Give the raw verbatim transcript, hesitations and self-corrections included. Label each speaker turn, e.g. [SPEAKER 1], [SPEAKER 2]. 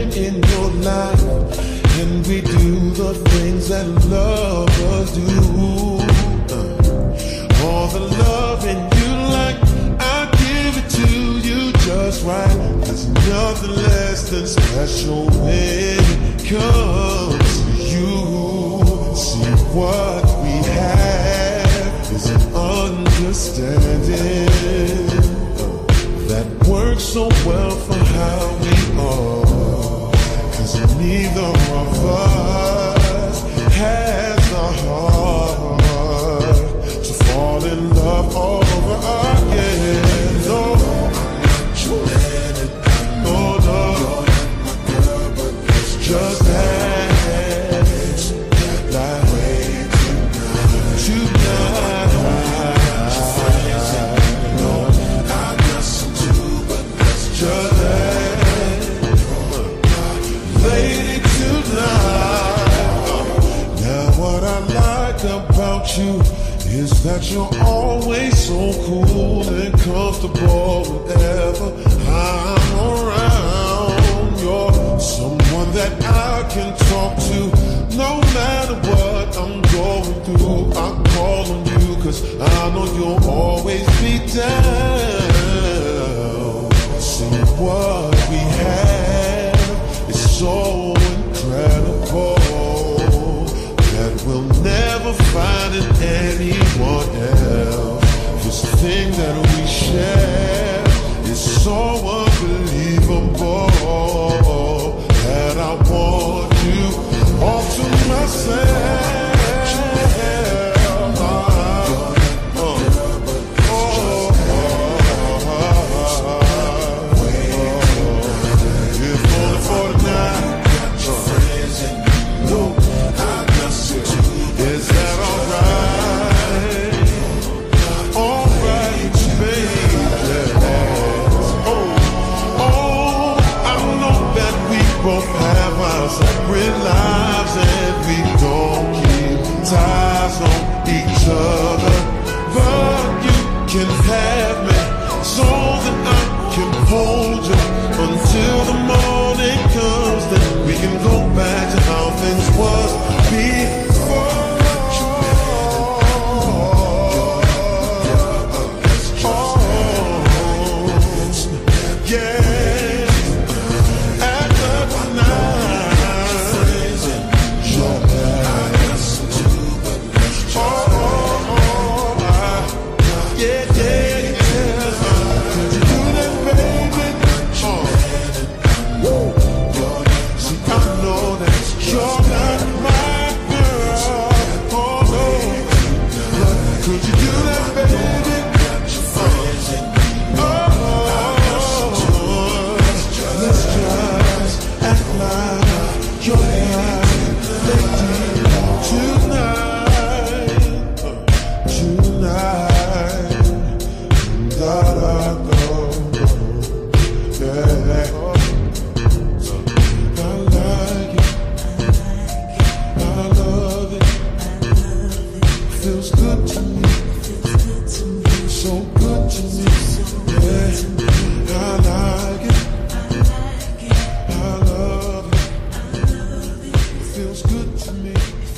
[SPEAKER 1] living in your life, and we do the things that lovers do. Uh, all the love in you like I give it to you just right. There's nothing less than special when it comes to you. See, what we have is an understanding uh, that works so well for how we are. Cause neither of us has the heart to fall in love all over again. No, no, no, it's just that like about you is that you're always so cool and comfortable whenever I'm around. You're someone that I can talk to no matter what I'm going through. I call on you cause I know you'll always be down. See, what we have is so incredible that we'll never find in anyone else. This thing that we share is so unbelievable that I want you all to myself. Both have our separate lives and we don't keep ties on each other. But you can have me so that I can hold you until the morning comes. Then we can go back to how things was before. Feels good to me.